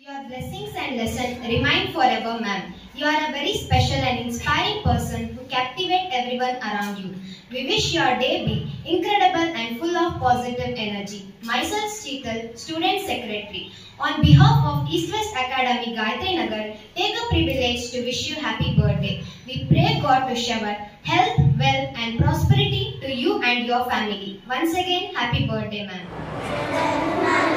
Your blessings and lessons remain forever, ma'am. You are a very special and inspiring person who captivate everyone around you. We wish your day be incredible and full of positive energy. Myself, Sheetal, Student Secretary. On behalf of East West Academy, Gayatri Nagar, take a privilege to wish you happy birthday. We pray God to shower health, wealth and prosperity to you and your family. Once again, happy birthday, ma'am.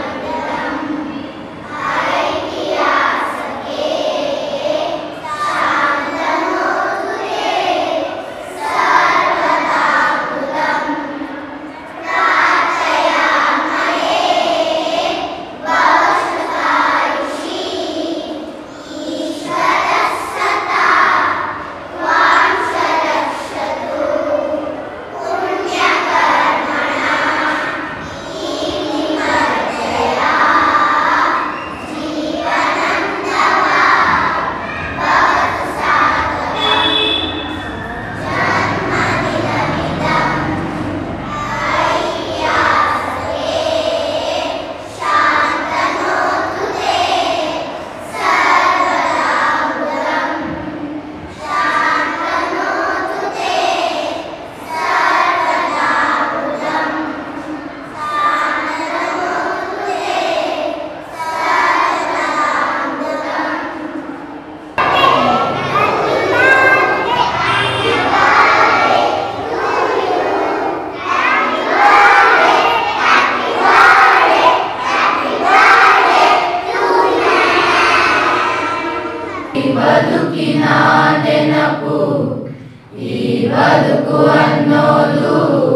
ಬದುಕಿನ ನೆನಪು ಈ ಬದುಕು ಅನ್ನೋದು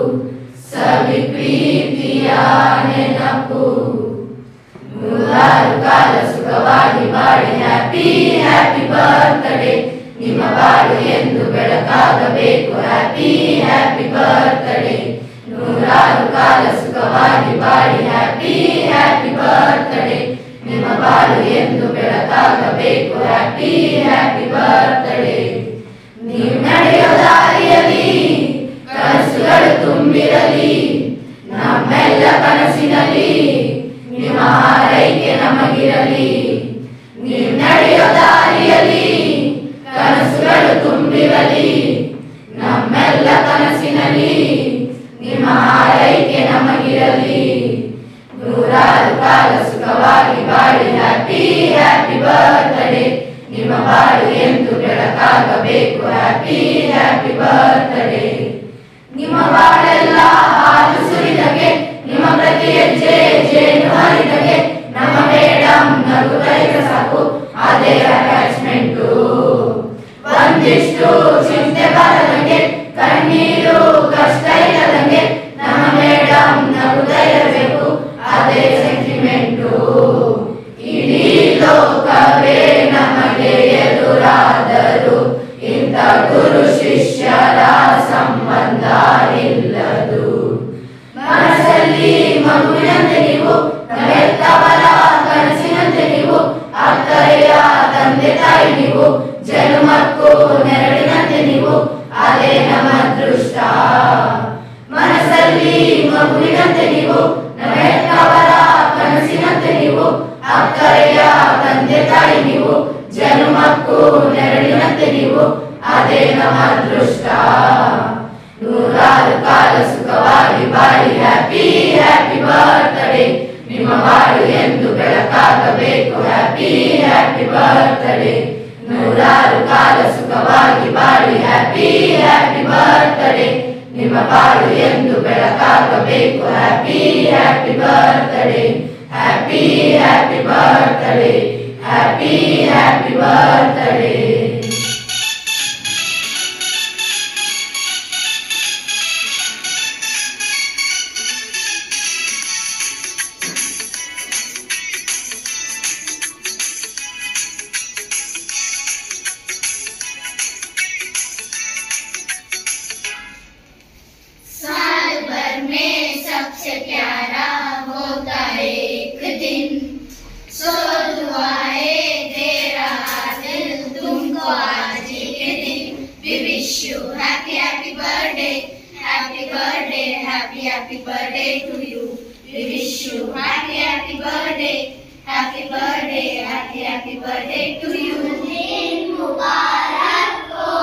ಸವಿ ಪ್ರೀತಿಯ ನೆನಪು ನೂರಾರು ಕಾಲ ಸುಖವಾಗಿ ಬಾಳಿ ಹ್ಯಾಪಿ ಹ್ಯಾಪಿ ಬರ್ತ್ಡೇ ನಿಮ್ಮ ಬಾಳು ಎಂದು ಬೆಳಕಾಗಬೇಕು ಹ್ಯಾಪಿ ಹ್ಯಾಪಿ ಬರ್ತ್ಡೇ ನೂರಾರು ಕಾಲ ಸುಖವಾಗಿ ಬಾಳಿ ಹ್ಯಾಪಿ ಹ್ಯಾಪಿ ಬರ್ತ್ಡೇ ನಿಮ್ಮ ಬಾಳು ಎಂದು ಬೆಳಕಾಗಬೇಕು ಹ್ಯಾಪಿ ಹ್ಯಾಪಿ ಬರ್ತ್ಡೇ ನೀವು ನಡೆಯೋ ದಾರಿಯಲ್ಲಿ ಕನಸುಗಳು ತುಂಬಿರಲಿ ನಮ್ಮೆಲ್ಲ ಕನಸಿನಲ್ಲಿ ನಿಮ್ಮ ಹಾರೈಕೆ ನಮಗಿರಲಿ ನೀವು ನಡೆಯೋ ದಾರಿಯಲ್ಲಿ ಕನಸುಗಳು ತುಂಬಿರಲಿ ನಮ್ಮೆಲ್ಲ ಕನಸಿನಲ್ಲಿ ನಿಮ್ಮ ಹಾರೈಕೆ ನಮಗಿರಲಿ ನೂರಾರು ಕಾಲ ಸುಖವಾಗಿ ಬಾಳಿ ಹ್ಯಾಪಿ ಹ್ಯಾಪಿ ಬರ್ತ್ಡೇ ನಿಮ್ಮ ಬಾಳು ಎಂದು ಬೆಳಕಾಗಬೇಕು ಹ್ಯಾಪಿ ಹ್ಯಾಪಿ ಬರ್ತ್ಡೇ ನಿಮ್ಮ ಬಾಳೆಲ್ಲ ಹಾಲು ಸುರಿದಗೆ ನಿಮ್ಮ ಪ್ರತಿ ಹೆಜ್ಜೆ ಜೇನು ಹರಿದಗೆ ನಮ್ಮ ಮೇಡಮ್ ನಗುತ್ತೈದ ಸಾಕು ಅದೇ ಅಟ್ಯಾಚ್ಮೆಂಟು ಒಂದಿಷ್ಟು ಚಿಂತೆ ಬರದಂಗೆ ಕಣ್ಣೀರು ಕಷ್ಟ ಇಲ್ಲದಂಗೆ ನಮ್ಮ ಮೇಡಮ್ ನಗುತ್ತಾ ಇರಬೇಕು ಅದೇ ಸೆಂಟಿಮೆಂಟು ಇಡೀ ಲೋಕವೇ ನಮಗೆ ಎದುರಾದರೂ ಇಂಥ ಗುರು ಶಿಷ್ಯರ ಸಂಬಂಧ ನಿಲ್ಲದು ಮನಸ್ಸಲ್ಲಿ ಮಗುವಿನಂತೆ ನೀವು ನಮ್ಮೆಲ್ಲವರ ಕನಸಿನಂತೆ ನೀವು ಅಕ್ಕರೆಯ ತಂದೆ ತಾಯಿ ನೀವು ಜನ್ಮಕ್ಕೂ ನೆರಳಿನಂತೆ ನೀವು ಅದೇ ನಮ್ಮ ಅದೃಷ್ಟ ಮನಸ್ಸಲ್ಲಿ ಮಗುವಿನಂತೆ ನೀವು ನಮ್ಮೆಲ್ಲವರ ಕನಸಿನಂತೆ ನೀವು ಅಕ್ಕರೆಯ ತಂದೆ ತಾಯಿ ನೀವು ಜನ್ಮಕ್ಕೂ ನೆರಳಿನಂತೆ ನೀವು ಅದೇ ನಮ್ಮ ಅದೃಷ್ಟ ನೂರಾರು ಕಾಲ ಸುಖವಾಗಿ ಬಾಳಿ ಹ್ಯಾಪಿ ಹ್ಯಾಪಿ ಬರ್ತ್ಡೇ ನಿಮ್ಮ ಬಾಳು ಎಂದು ಬೆಳಕಾಗಬೇಕು ಹ್ಯಾಪಿ ಹ್ಯಾಪಿ ಬರ್ತ್ಡೇ ನೂರಾರು ಕಾಲ ಸುಖವಾಗಿ ಬಾಳಿ ಹ್ಯಾಪಿ ಹ್ಯಾಪಿ ಬರ್ತ್ಡೇ ನಿಮ್ಮ ಬಾಳು ಎಂದು ಬೆಳಕಾಗಬೇಕು happy happy birthday happy happy birthday happy happy birthday सबसे प्यारा होता है एक दिन सो दुआएं दे रहा दिल तुमको आज के दिन we wish you happy happy birthday happy birthday happy happy birthday to you we wish you happy happy birthday Happy birthday, happy birthday to you. दिन मुबारक हो,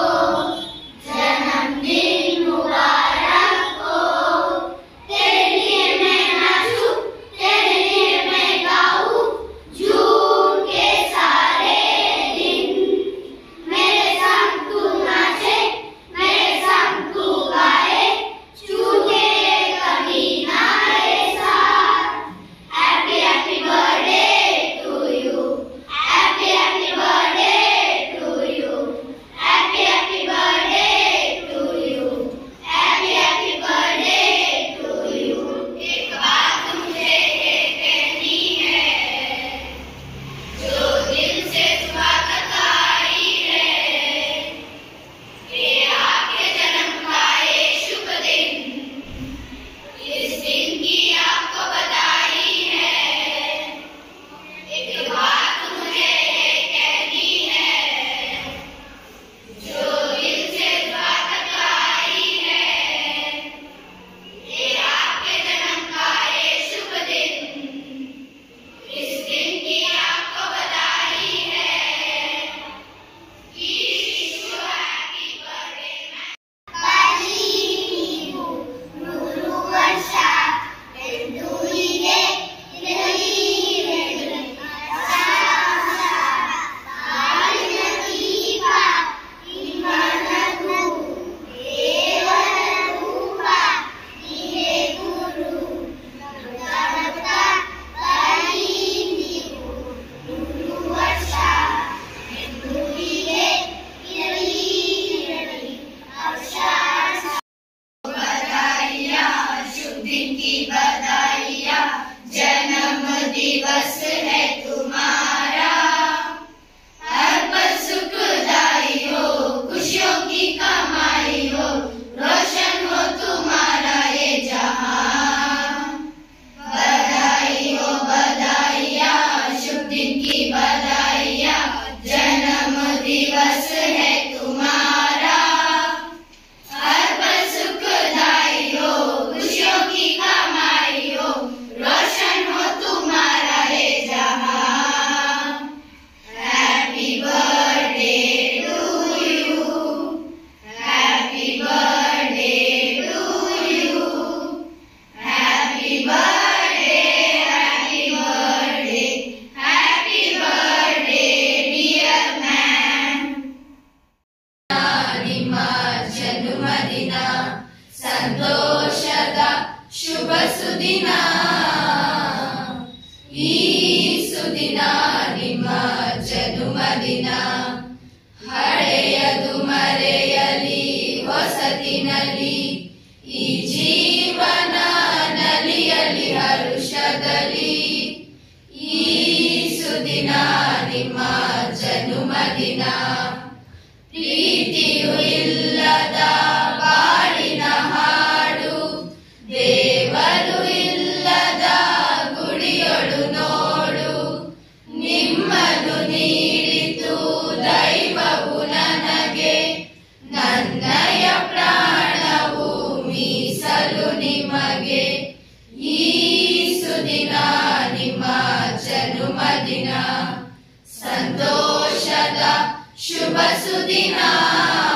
जन्मदिन मुबारक हो। तेरे लिए मैं नाचूं, तेरे लिए मैं गाऊं, जून के सारे दिन। मेरे संग तू नाचे, मेरे संग तू गाए, छूटे कभी ना ये साथ। Happy birthday to you. Happy birthday to you. Happy birthday to you. Happy birthday to you. एक बात मुझे कहनी है, जो दिल से सुबह तक आई है, ये आपके जन्म का ये शुभ दिन। इस दिन की आपको बधाई है। एक बात मुझे कहनी है, जो दिल से दुआ तक आई है, ये आपके जन्म का ये शुभ दिन। इस दिन की आपको बधाई है। Wish you happy birthday, ma'am. Kalimu nuru warsha enduhige ilahire asasa alinakipa imanatu devanarupa ihe guru nagata kalimu nuru warsha enduhige ilahire asasa। बधाइयाँ, शुभ दिन की बधाइयाँ, जन्म दिवस है तुम्हारा। हर पल सुखदाई हो, खुशियों की कमाई हो, रोशन हो तुम्हारा ये जहां। बधाई हो बधाइयाँ, शुभ दिन की बधाइयाँ, जन्म दिवस है तुम्हारा। हर पल सुखदाई हो, खुशियों की कमाई हो, रोशन हो तुम्हारा ये जहां। Happy birthday to you. Happy birthday to you. Happy birthday, happy birthday, happy birthday, dear man. ನಿಮ್ಮ ಜನ್ಮದಿನ ಸಂತೋಷದ ಶುಭ ಸುದಿನ. ಈ ಸುದಿನ ನಿಮ್ಮ ಜನ್ಮದಿನ ಹಳೆಯದು ಮರೆಯಲಿ, ಹೊಸತಿನಲ್ಲಿ ಈ ಜೀವನ ನಲಿಯಲಿ ಹರುಷದಲ್ಲಿ. ಈ ಸುದಿನ ನಿಮ್ಮ ಜನ್ಮದಿನ ಪ್ರೀತಿಯು ಇಲ್ಲದ ಬಾಳಿನ ಹಾಡು, ದೇವರು ಇಲ್ಲದ ಗುಡಿಯೊಳು ನೋಡು. ನಿಮ್ಮನ್ನು ನೀಡಿತು ದೈವವು ನನಗೆ, ನನ್ನಯ ಪ್ರಾಣವು ಮೀಸಲು ನಿಮಗೆ. ಈ ಸುದಿನ ನಿಮ್ಮ ಜನ್ಮದಿನ ಸಂತೋಷದ ಶುಭ ಸುದಿನ.